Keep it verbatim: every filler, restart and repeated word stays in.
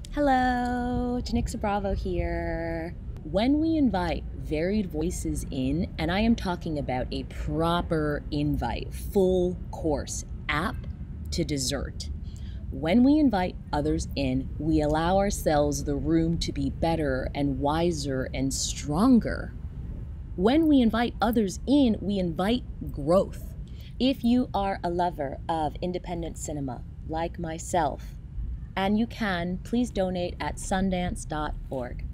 Hello, Janicza Bravo here. When we invite varied voices in, and I am talking about a proper invite, full course, app to dessert. When we invite others in, we allow ourselves the room to be better and wiser and stronger. When we invite others in, we invite growth. If you are a lover of independent cinema, like myself, and you can, please donate at sundance dot org.